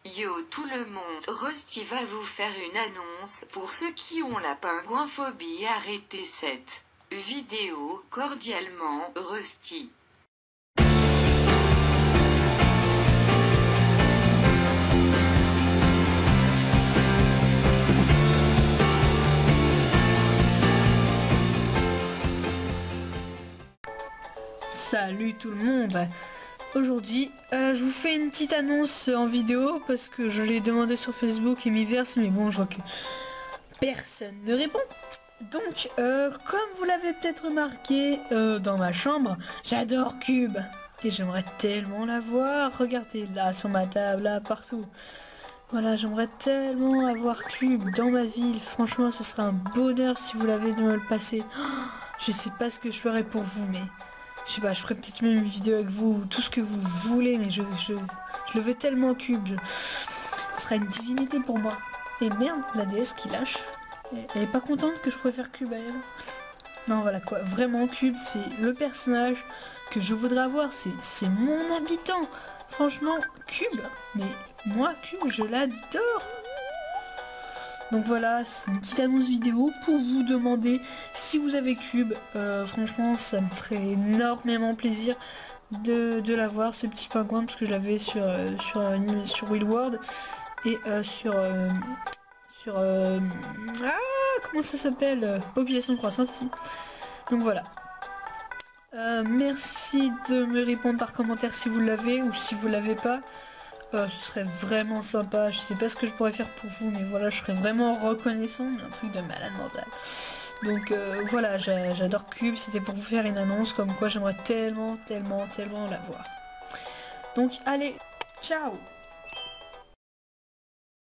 Yo tout le monde, Rusty va vous faire une annonce. Pour ceux qui ont la pingouinphobie, arrêtez cette vidéo. Cordialement, Rusty. Salut tout le monde. Aujourd'hui je vous fais une petite annonce en vidéo parce que je l'ai demandé sur Facebook et Miiverse, mais bon, je vois que personne ne répond. Donc comme vous l'avez peut-être remarqué, dans ma chambre j'adore Cube et j'aimerais tellement la voir. Regardez, là sur ma table, là partout. Voilà, j'aimerais tellement avoir Cube dans ma ville. Franchement, ce serait un bonheur si vous l'avez de me le passer. Je sais pas ce que je ferais pour vous, mais je sais pas, je ferai peut-être même une vidéo avec vous, tout ce que vous voulez, mais je le veux tellement Cube. Ce sera une divinité pour moi. Et merde, la déesse qui lâche. Elle est pas contente que je préfère Cube à elle. Non, voilà quoi, vraiment Cube, c'est le personnage que je voudrais avoir, c'est mon habitant. Franchement, Cube, mais moi Cube, je l'adore. Donc voilà, c'est une petite annonce vidéo pour vous demander si vous avez Cube. Franchement, ça me ferait énormément plaisir de l'avoir, ce petit pingouin, parce que je l'avais sur Willworld et comment ça s'appelle, Population croissante aussi. Donc voilà. Merci de me répondre par commentaire si vous l'avez ou si vous l'avez pas. Ce serait vraiment sympa. Je sais pas ce que je pourrais faire pour vous, mais voilà, je serais vraiment reconnaissant, mais un truc de malade mental. Donc voilà, j'adore Cube. C'était pour vous faire une annonce comme quoi j'aimerais tellement la voir. Donc allez, ciao.